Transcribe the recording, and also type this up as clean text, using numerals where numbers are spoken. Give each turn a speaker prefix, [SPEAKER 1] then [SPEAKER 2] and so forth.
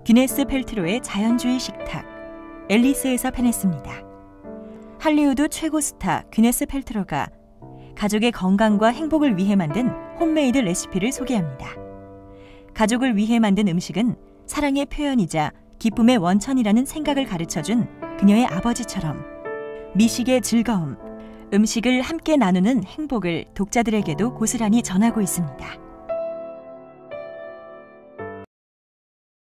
[SPEAKER 1] 귀네스 펠트로의 자연주의 식탁, 앨리스에서 펴냈습니다. 할리우드 최고 스타 귀네스 펠트로가 가족의 건강과 행복을 위해 만든 홈메이드 레시피를 소개합니다. 가족을 위해 만든 음식은 사랑의 표현이자 기쁨의 원천이라는 생각을 가르쳐준 그녀의 아버지처럼 미식의 즐거움, 음식을 함께 나누는 행복을 독자들에게도 고스란히 전하고 있습니다.